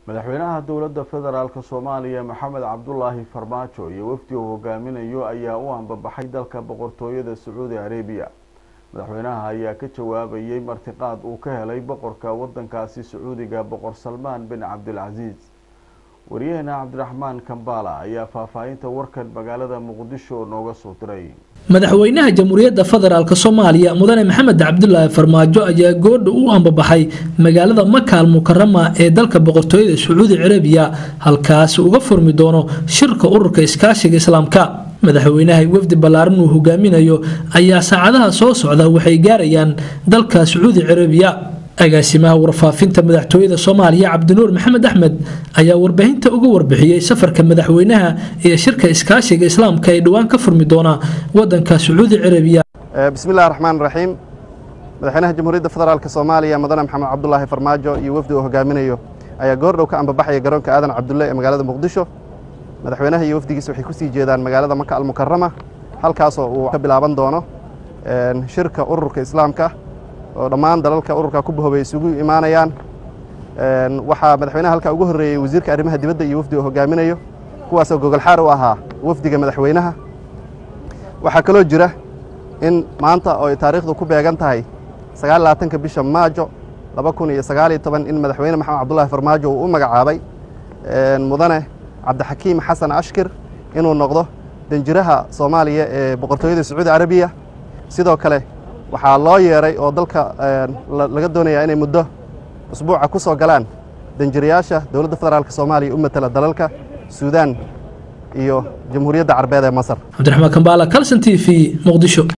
madaxweynaha dowladda federaalka Soomaaliya Maxamed Cabdullaahi Farmaajo iyo wafdi uu hogaaminayo ayaa u anbabaxay dalka boqortooyada Saudi Arabia. madaxweynaha ayaa ka jawaabayay martiqaad uu ka helay boqorka wadankaasi Sacuudiga Boqor Salmaan bin Cabdulaziz. wariyahana Cabdiraxmaan Kambala ayaa faahfaahinta warkan magaalada Muqdisho nooga soo diray. madaxweynaha jamhuuriyadda federaalka Soomaaliya mudane Maxamed Cabdullaahi Farmaajo ayaa go'do u anbabaxay magaalada Makka al-Mukarrama ee dalka boqortooyada Saudi Arabia halkaas uga furmi doono shirka ururka iskaashiga Islaamka. madaxweynaha wafdi balaaran uu hogaaminayo ayaa saacadaha soo socda waxay gaarayaan dalka Saudi Arabia. agaasimaha warfaafinta madaxtooyada Soomaaliya Cabdinuur Maxamed Axmed ayaa warbaahinta uga warbixiyay safarka madaxweynaha ee shirka iskaashiga Islaamka ee dhawaan ka furmi doona wadanka Saudi Arabia. bismillaahir rahmaanir rahiim. madaxweynaha jamhuuriyadda federaalka Soomaaliya mudane Maxamed Cabdullaahi Farmaajo iyo wafdi uu hogaaminayo ayaa goordhow ka anbabaxay garoonka Aadan Cabdulle ee magaalada Muqdisho. madaxweynaha iyo wafdigiisa waxay ku sii jeedaan magaalada Makka al-Mukarrama halkaas oo uu ka bilaaban doono shirka ururka Islaamka oo dhammaan dalalka ururka ku bahoobay isugu imaanayaan. waxa madaxweynaha halka ugu horeeyay wasiirka arrimaha dibadda iyo wafdi uu hogaaminayo kuwaas oo gogol xaar u ahaa wafdiga madaxweynaha. waxa kale oo jira in maanta oo taariikhdu ku beegan tahay 29 bisha Maajo 2019 in madaxweyne Maxamed Cabdullaahi Farmaajo uu u magacaabay mudane Cabdixakiim Xasan Ashkir inuu noqdo danjiraha Soomaaliya ee boqortooyada Saudi Arabia. sidoo kale waxaa loo yeeray oo dalka laga doonayaa inay muddo usbuuca ku soo galaan danjirayaasha dowladda federaalka Soomaaliya u matala dalalka Suudaan iyo Jamhuuriyadda Carabeed ee Masar. Cabdiraxmaan Kambala, Kalson TV, Muqdisho.